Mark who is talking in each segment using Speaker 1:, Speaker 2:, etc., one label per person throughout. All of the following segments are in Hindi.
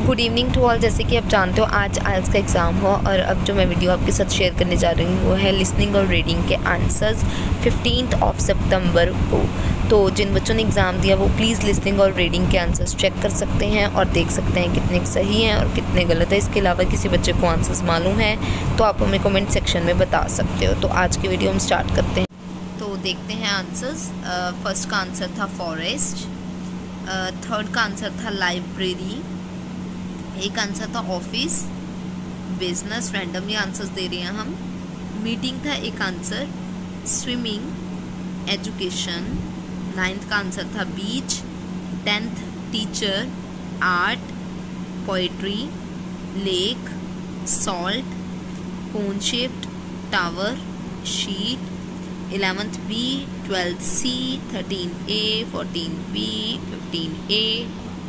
Speaker 1: Good evening to all. जैसे कि आप जानते हो आज आइल्स का एग्ज़ाम हुआ और अब जो मैं वीडियो आपके साथ शेयर करने जा रही हूँ वो है लिसनिंग और रीडिंग के आंसर्स 15 सितंबर को। तो जिन बच्चों ने एग्ज़ाम दिया वो प्लीज़ लिसनिंग और रीडिंग के आंसर्स चेक कर सकते हैं और देख सकते हैं कितने सही हैं और कितने गलत है। इसके अलावा किसी बच्चे को आंसर्स मालूम है तो आप हमें कमेंट सेक्शन में बता सकते हो। तो आज की वीडियो हम स्टार्ट करते हैं। तो देखते हैं आंसर्स। फर्स्ट का आंसर था फॉरेस्ट, थर्ड का आंसर था लाइब्रेरी, एक आंसर था ऑफिस, बिजनेस, रैंडमली आंसर्स दे रहे हैं हम। मीटिंग था एक आंसर, स्विमिंग, एजुकेशन, नाइन्थ का आंसर था beach, 10th teacher, art, poetry, lake, salt, cone shaped, tower, sheet, 11th B, 12th C, 13th A, 14th B, 15th A,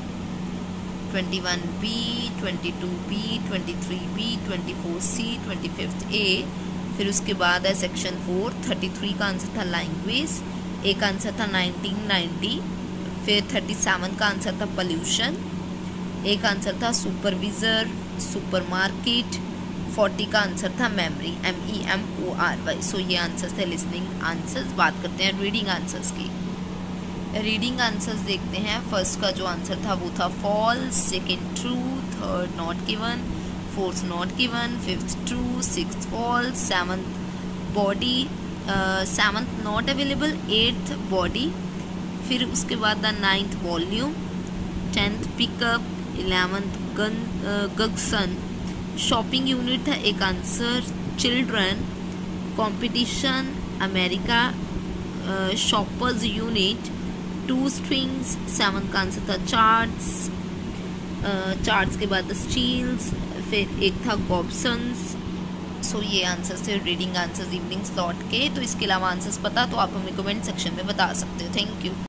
Speaker 1: 21B, 22B, 23B, 24C, 25th A। फिर उसके बाद है सेक्शन 4, 33 का आंसर था लैंग्वेज, एक आंसर था 1990, फिर 37 का आंसर था पोल्यूशन, एक आंसर था सुपरविजर, सुपरमार्केट, 40 का आंसर था मेमोरी, MEMORY। सो ये आंसर्स थे लिसनिंग आंसर्स। बात करते हैं रीडिंग आंसर्स की। रीडिंग आंसर्स देखते हैं। फर्स्ट का जो आंसर था वो था false, second true, third not given, fourth not given, fifth true, sixth false, seventh body, seventh not available, eighth body, फिर उसके बाद the 9th volume, 10th pickup, 11th गगसन, शॉपिंग यूनिट था एक answer, children, competition, America, shoppers unit, 2 strings, 7 का आंसर था चार्ट्स, चार्ट्स के बाद स्टील्स, फिर एक था गॉब्सन्स। सो ये आंसर्स थे रीडिंग आंसर्स इवनिंग स्लॉट के। तो इसके अलावा आंसर्स पता तो आप हमें कमेंट सेक्शन में बता सकते हो। Thank you.